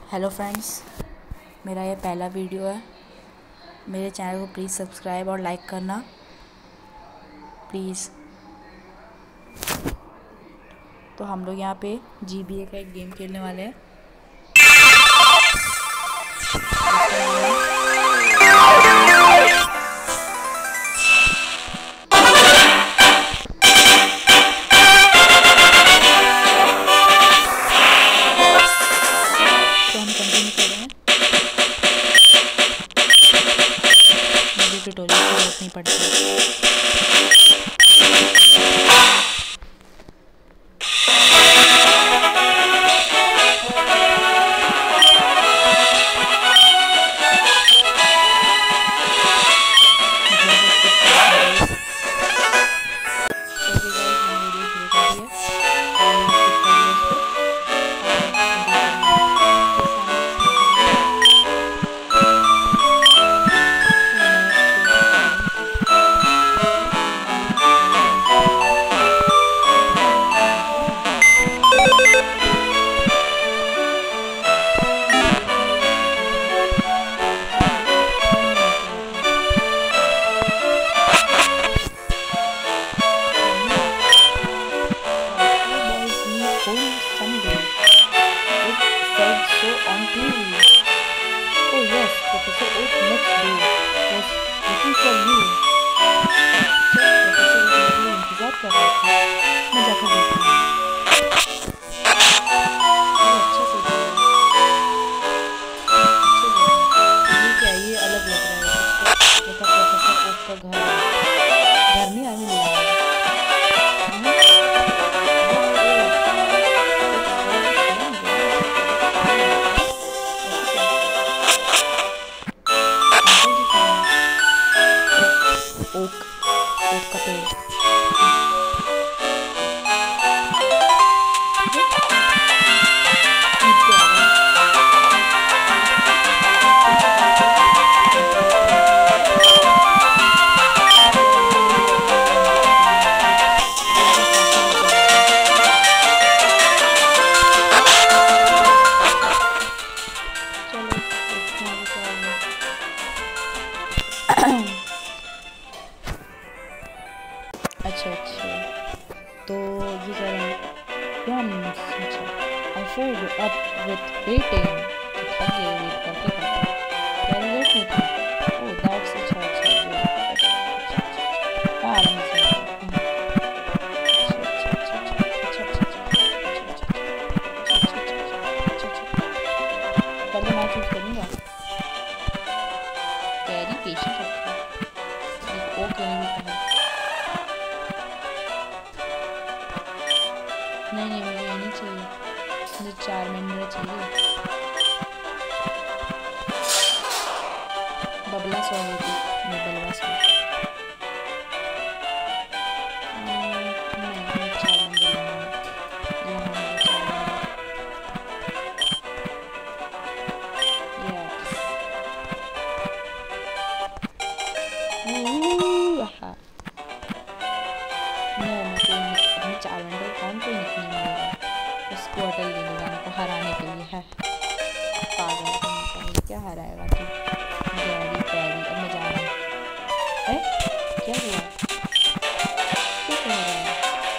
Hello friends, मेरा ये पहला वीडियो है। मेरे चैनल को प्लीज़ सब्सक्राइब और लाइक करना प्लीज़। तो हम लोग यहाँ पे GBA का एक गेम खेलने वाले हैं। तो हम कंटिन्यू कर रहे हैं। मुझे ट्यूटोरियल की जरूरत नहीं पड़ती। Professor Oak next door was looking for you. Professor Oak मेरे लिए इंतजार कर रहे थे। मैं जाकर देखती हूँ। अच्छा से ये क्या, ये अलग लग रहा है कुछ। जैसा प्रोफेसर ओक का घर है। घर नहीं, आई मीन ओक का पेड़। अच्छा तो ये कह रहे हैं अच्छा I fed up with waiting. थक गए वेट करते करते। लेट में था। ओह दैट्स अच्छा हाँ आराम से पहले मैं चूज करूँगा। कैरी पेशेंट रखा ओके नहीं कहा। नहीं मुझे ये नहीं चाहिए। मुझे 4 मिनट चाहिए। बबला सो होगी मैं बलवा सो नहीं 4 मिनट कौन कोई निकलने मिलेगा उसको अटल ले लेगा को हराने के लिए है। पागल क्या हराएगा तू? गैरी पैरी अब मैं जा रहा हूँ। क्या हुआ? क्या कह रहा है?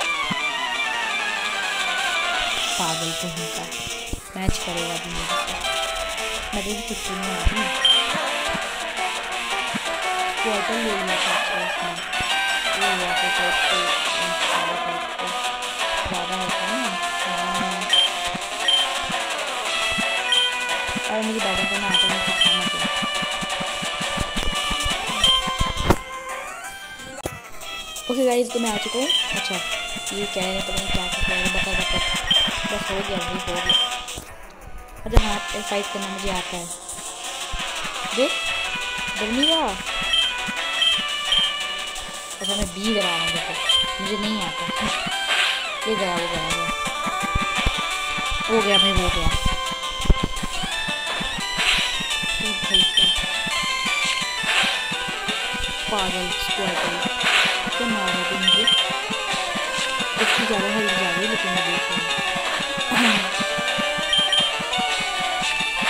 पागल तो होगा। मैच करेगा अभी मेरे साथ। मैं भी कुछ नहीं आती। वो अटल ले लिया था उसने। वो हुआ तो ज़्यादा होता है ना। और मुझे बैटिंग करना आता है सिखाना चाहिए। ओके गाइस, तो मैं आ चुका हूँ। अच्छा ये कह रहे हैं तो मैं क्या कर रहा हूँ बता बस हो गया भाई हो गया। अच्छा हाँ फाइट करना मुझे आता है। देख डरनी का। अच्छा मैं बी करा रहा हूँ। देखो मुझे नहीं आता। ये गया हो गया भाई हो गया। पागल स्क्वाड तो मारा तो मुझे इसकी ज़्यादा हेल्प जा रही है लेकिन मुझे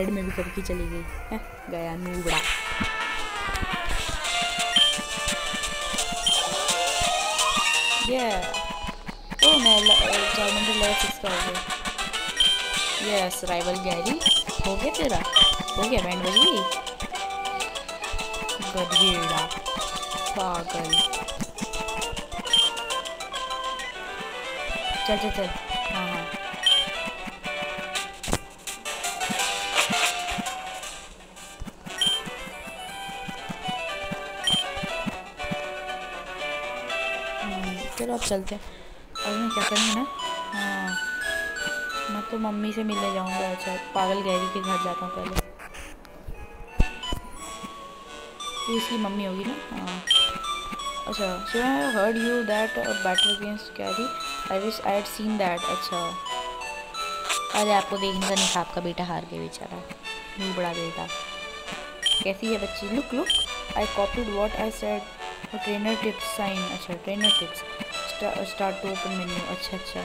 बेड में भी करके चली गई है। गया नूबड़ा। ये ओ मैं चार्मेंडर लेवल 6 का हो गया। यस राइवल गैरी हो गया तेरा, हो गया बैंड बज गई। गधेड़ा पागल। चल चल चल। हाँ हाँ चलो अब चलते हैं। और मैं क्या करूँगी ना, हाँ मैं तो मम्मी से मिलने जाऊँगा। अच्छा पागल गैरी के घर जाता हूँ पहले। तो इसकी मम्मी होगी ना। हाँ अच्छा so I heard you that battle against Gary, I wish I had seen that. अच्छा अरे आपको देखने का नहीं था, आपका बेटा हार गया बेचारा, नहीं बड़ा बेटा। कैसी है बच्ची? Look look I copied what I said. Trainer tips sign. अच्छा trainer tips start to open menu. अच्छा अच्छा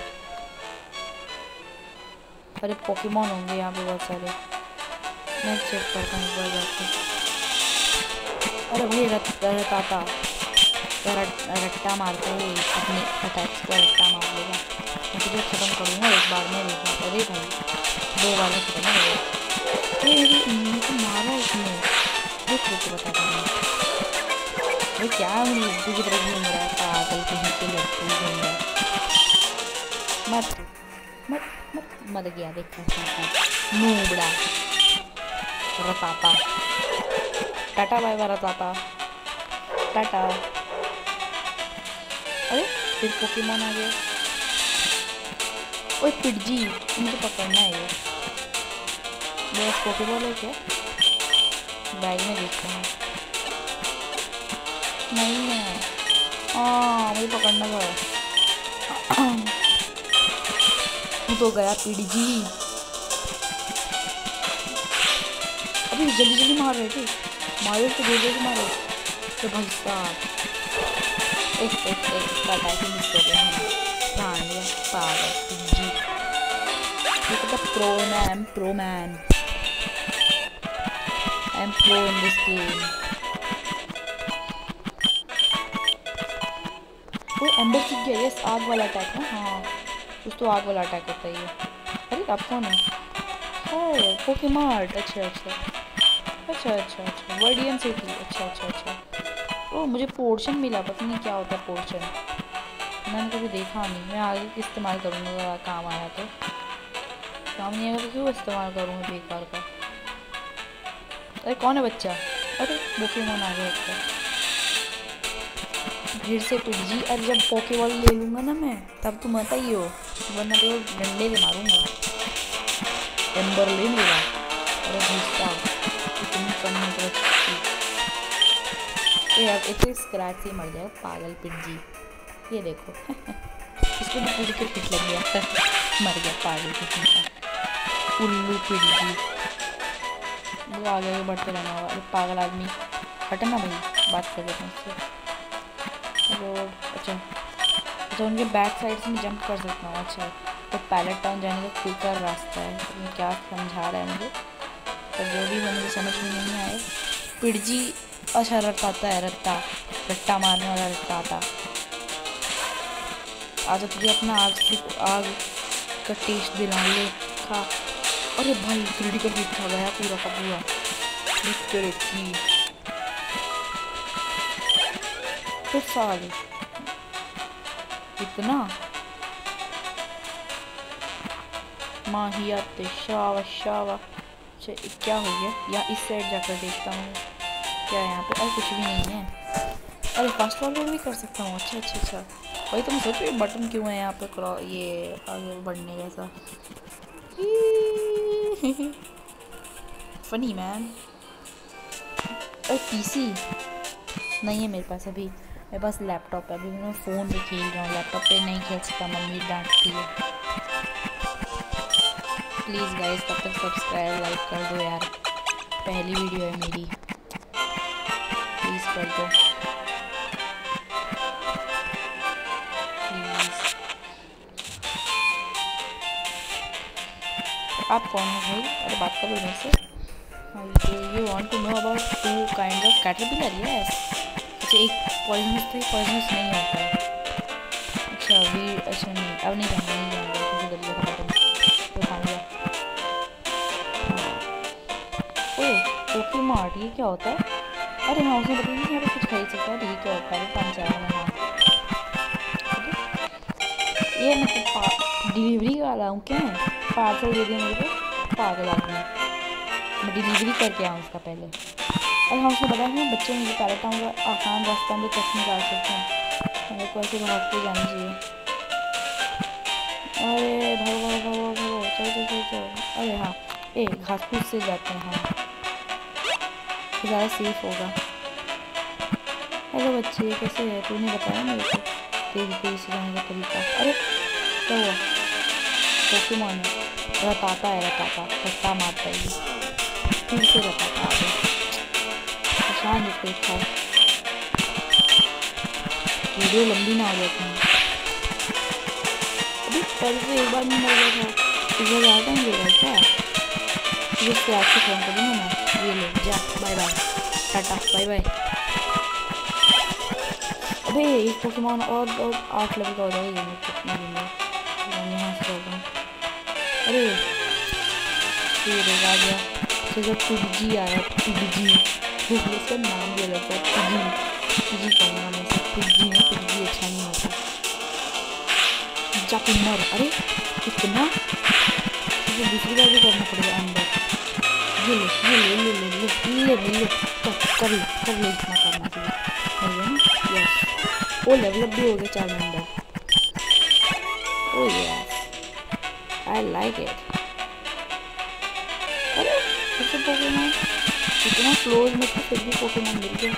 अरे पोकेमॉन होंगे यहाँ पे बहुत सारे, मैं चेक करता हूँ एक बार जाके। अरे भाई रटाता रट्टा मारता है अपने अटैक्स को, रट्टा मार लेगा। मैं तुझे ख़त्म करूँगा एक बार में देखा। अरे भाई 2 बार में ख़त्म हो गया। मेरी इन्हीं को मारा इसने। रुक रुक बताता हूँ भाई क्या लड्डू की तरह घूम रहा है पागल, कहीं के लड्डू घूम रहा है। मत मत मत मर गया देखा नूबड़ा रताता। टाटा बाय बाय रताता टाटा। अरे फिर पोकेमॉन आ गया। ओए पिटजी मुझे पकड़ना है ये। मेरा पोकेबॉल है क्या? बैग में देखता हूँ। नहीं है। हाँ मुझे पकड़ना था। तू तो गया पिटजी। अभी जल्दी जल्दी मार रहे थे, मारो तो दे दे मारो तो भाई साहब। एक अटैकिंग मिस हो गया है। ध्यान दिया पागल पिटजी। ये तो pro man I am pro in this game. वो एम्बर सीख गया। यस आग वाला अटैक ना। हाँ कुछ तो आग वाला अटैक होता है ये। अरे आप कौन है? ओह पोकेमार्ट। अच्छा अच्छा अच्छा अच्छा अच्छा वर्डियन सिटी। अच्छा अच्छा अच्छा ओह मुझे पोर्शन मिला, पता नहीं क्या होता है पोर्शन, मैंने कभी देखा नहीं। मैं आगे इस्तेमाल करूँगा अगर काम आया तो, काम नहीं आएगा तो क्यों इस्तेमाल करूँगा बेकार का। अरे कौन है बच्चा? अरे पोकेमॉन आ गया इसका फिर से पिटजी। अरे जब पोकेबॉल ले लूँगा ना मैं तब तुम मत ही हो, वरना तो डंडे से मारूंगा। एम्बर ले मेरा। अरे भूसा इतनी कम मतलब यार एक स्क्रैच से मर जाएगा पागल पिटजी। ये देखो इसको भी पूरी क्रिकेट लग गया मर गया पागल पिटजी उल्लू पिटजी। वो आगे बढ़ते रहना होगा। अरे पागल आदमी हटना भाई, बात कर लेते हैं उससे। रोड अच्छा अच्छा उनके बैक साइड से मैं जंप कर सकता हूँ। अच्छा तो पैलेट टाउन जाने का क्विकर रास्ता है। तो ये क्या समझा रहा है मुझे, तो जो भी वो मुझे समझ में नहीं आए। पिटजी अच्छा रट्टाता है, रट्टा मारने वाला रट्टाता। आज तुझे अपना आग का टेस्ट दिला ले खा। अरे भाई क्रिटिकल हिट खा गया पूरा का पूरा। तो साल इतना माहियात शावा शावा। अच्छा क्या हो गया? या इस साइड जाकर देखता हूँ क्या यहाँ पे। और कुछ भी नहीं है। अरे फास्ट फॉरवर्ड भी कर सकता हूँ। अच्छा अच्छा अच्छा वही तो मैं सोच रही बटन क्यों है यहाँ पे ये आगे बढ़ने जैसा। Funny man. और पीसी नहीं है मेरे पास अभी, मेरे पास लैपटॉप है। अभी मैं फ़ोन पे खेल रहा हूँ, लैपटॉप पे नहीं खेल सकता, मम्मी डांटती है। प्लीज़ गाइस तब तक सब्सक्राइब लाइक कर दो यार, पहली वीडियो है मेरी, प्लीज़ कर दो प्लीज़। आप कौन हो भाई? अरे बात करो मेरे से। You want to know about 2 kind of caterpillar? Yes. अच्छा, एक पॉइजनस था, एक पॉइजनस नहीं होता है। अच्छा अच्छा नहीं, अब नहीं जानूंगा किसी गली का पता नहीं तो खाऊंगा। ओह पोकेमार्ट, ये क्या होता है? अरे हाँ, उसने बताया कि यहाँ पे कुछ खरीद सकता है। ये क्या होता है? 5 में। हाँ ये मतलब डिलीवरी वाला हूँ क्या? पार्सल दे दिया मेरे को, पागल आदमी। मैं डिलीवरी करके आऊँ उसका पहले। और हाँ, उसने बताया कि बच्चे मुझे पैरेट आऊँगा आसान रास्ता में कैसे निकाल सकते हैं। मेरे को ऐसे भाग के जाना चाहिए। अरे भागो भागो भागो भागो, चलो चलो चलो चलो। अरे हाँ, घास फूस से जाते हैं। हाँ ज़्यादा सेफ होगा। हेलो बच्चे, कैसे है? तूने बताया मेरे को तेज तेज से जाने का तरीका। अरे क्या हुआ? पोकेमॉन है, रताता है, रताता रत्ता मारता है ये। फिर से रताता आ गया, परेशान है पेट था। वीडियो लंबी ना हो जाए कहीं। अभी पहले तो एक बार नहीं मर गया था, इस बार ज़्यादा टाइम ले रहा है क्या? ये स्क्रैच से फ़ोन करूँगा मैं। ये ले जा, बाय बाय, टाटा बाय बाय। अबे एक पोकेमॉन और 8 लेवल का हो जाएगा ये कितने दिन में। यहाँ से चल रहा हूँ। अरे ये आ गया, जैसे पिजी आया, पिजी इसका नाम भी अलग है। पिजी पिजी कहूँगा मैं इसे, पिजी नहीं, पिजी अच्छा नहीं होता। जाके मर। अरे कितना मुझे दूसरी बार भी करना पड़ेगा अंदर। ये ले ये ले ले ले ले ले ले ले कर ले इतना करना चाहिए ना। यस, वो डेवलप भी हो गया 4 नंबर। Oh yes, I like it. अरे ऐसे पोकेमॉन इतना क्लोज में तो फिर भी पोकेमॉन मिल गया।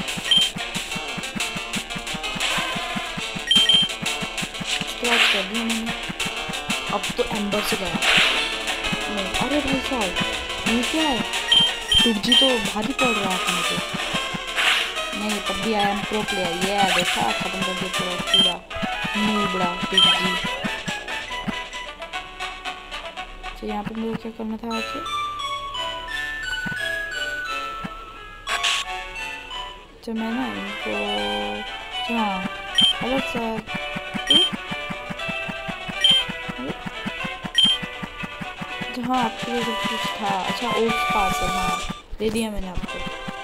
स्क्रैच कर दिया मैंने, अब तो एम्बर से गया नहीं। अरे भाई साहब ये क्या है? पिजी तो भारी पड़ रहा है मुझे। नहीं तब भी आई एम प्रो प्लेयर। ये देखा, खत्म कर दिया पूरा नूबड़ा पिजी। तो यहाँ पे मुझे क्या करना था आके? तो मैं ना इनको, हाँ हेलो सर, हाँ आपके लिए सब कुछ था। अच्छा ओट्स पार्सल, हाँ दे दिया मैंने आपको।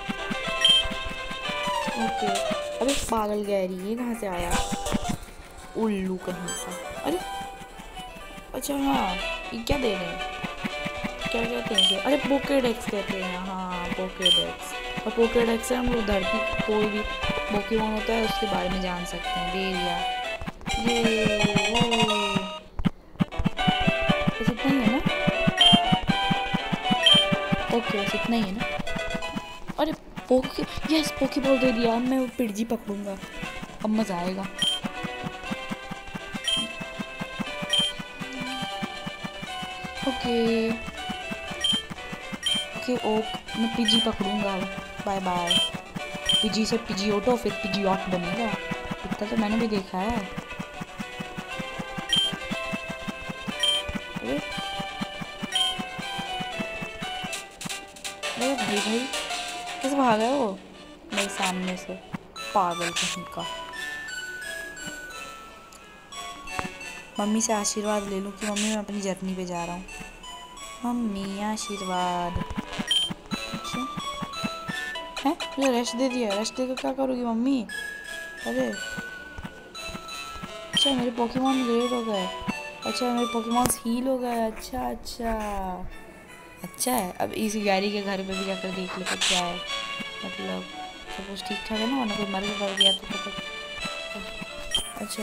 ओके, अरे पागल गैरी ये कहाँ से आया? उल्लू कहीं का। अरे अच्छा हाँ, ये क्या दे रहे हैं? क्या कहते हैं इसे? अरे पोकेडेक्स कहते हैं। हाँ पोकेडेक्स, और पोकेडेक्स से हम लोग धरती कोई भी पोकेमॉन होता है उसके बारे में जान सकते हैं। दे दिया ये, बस इतना ही है ना? ओके बस इतना ही है ना? अरे पोके, यस पोके बॉल दे दिया। अब मैं वो पिड़जी पकड़ूंगा, अब मज़ा आएगा। ओके ओके ओक, मैं पिजी पकड़ूंगा। Bye bye. पिजी से पिजी ऑटो, फिर पिजी ऑट बनेगा। इतना तो मैंने भी देखा है। अरे भाई भाई कैसे भागा है वो मेरे सामने से, पागल कहीं का। मम्मी से आशीर्वाद ले लूँ कि मम्मी मैं अपनी जर्नी पे जा रहा हूँ। मम्मी आशीर्वाद। अच्छा है, मुझे रेस्ट दे दिया। रेस्ट देकर क्या करोगी मम्मी? अरे अच्छा मेरे पोकेमॉन ग्रेड हो गए। अच्छा मेरे पोकेमॉन्स हील हो गए। अच्छा अच्छा अच्छा है। अब इस गाड़ी के घर पे भी जाकर देख लेते क्या है, मतलब सब कुछ ठीक ठाक है ना, वरना कोई मर के पड़ गया तो। अच्छा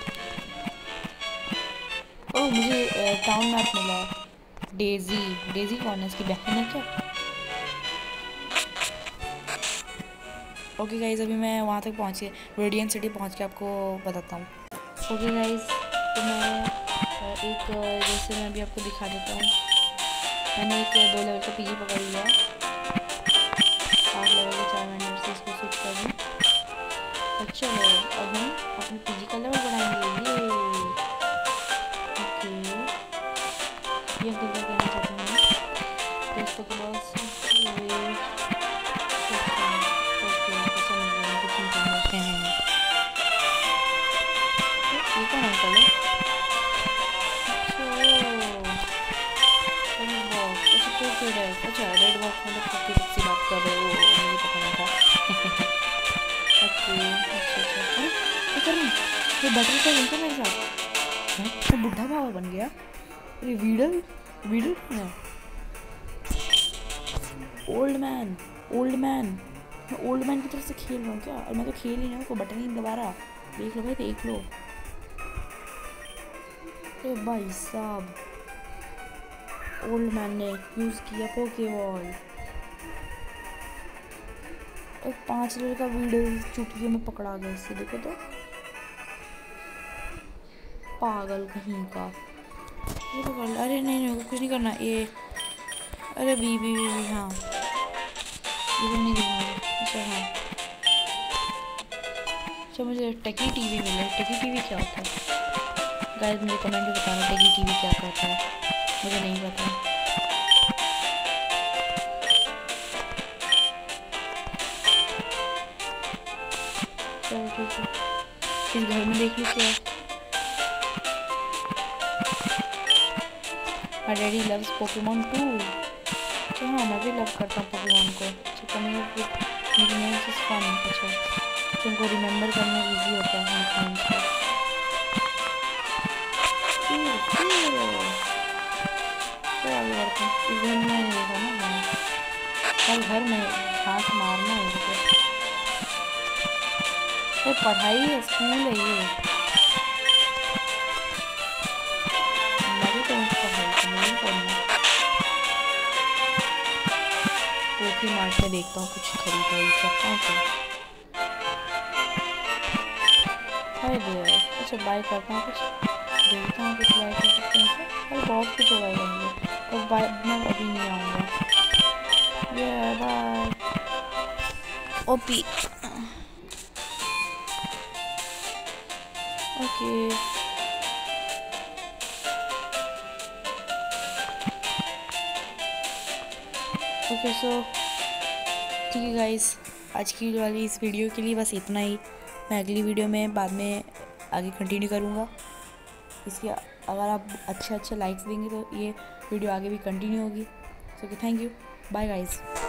ओह मुझे टाउन मैप मिला है। डेजी, डेजी कौन है? इसकी बहन है क्या? ओके गाइज, अभी मैं वहाँ तक पहुँच के रेडियंट सिटी पहुँच के आपको बताता हूँ। ओके गाइज, तो मैं एक जैसे मैं अभी आपको दिखा देता हूँ। मैंने एक 2 लेवल का पीजी पकड़ लिया है। 8 लेवल का 4 मिनट से इसको स्विच कर दूँ। तो चलो अब हम अपने पीजी का लेवल बढ़ाएंगे। ये ओके, ये कहना बैटल कर रहे मेरे साथ हैं? तो बुढ़ा बाबा बन गया। अरे वीडल वीडल कौन है? ओल्ड मैन मैं ओल्ड मैन की तरफ से खेल रहा हूँ क्या? और मैं तो खेल ही नहीं हूँ, कोई बटन ही नहीं दबा रहा। देख लो भाई, देख लो। अरे भाई साहब, ओल्ड मैन ने यूज़ किया पोकेबॉल। एक 5 लेवल का वीडियो चुटकी में पकड़ा गया इससे। देखो तो पागल कहीं का। ये तो कर, अरे नहीं कुछ नहीं करना ये। अरे बी हाँ, इधर नहीं गिरना। अच्छा हाँ, अच्छा मुझे टेकी टीवी मिला। टेकी टीवी क्या होता है गाइस? मुझे कमेंट में बताना टेकी टीवी क्या होता है, मुझे नहीं पता। चलो ठीक है, इस घर में देख लीजिए। My daddy loves Pokemon too. तो हाँ, मैं भी लव करता हूँ पोकेमॉन को। अच्छा coming with nicknames is fun. अच्छा उनको रिमेंबर करना इजी होता है निकनेम्स को। तो आगे बढ़ते हैं। इस घर में नहीं देखा ना, हाँ हर घर में घास मारना है इनको। ये पढ़ाई है, स्कूल है ये। मैं भी करूँ पढ़ाई तो नहीं पढ़ना। पोकी मार्ट में देखता हूँ कुछ खरीदारी करता हूँ तो। हाय देयर, अच्छा बाय करता हूँ कुछ, देखता हूँ कुछ बाय कर सकते हैं। अरे बहुत कुछ बाय करेंगे तो बाय, मैं अभी नहीं आऊँगा। ये बाय ओपी। ओके ओके सो ठीक है गाइस, आज की वाली इस वीडियो के लिए बस इतना ही। मैं अगली वीडियो में बाद में आगे कंटिन्यू करूँगा। इसके अगर आप अच्छे लाइक्स देंगे तो ये वीडियो आगे भी कंटिन्यू होगी। So thank you, bye guys.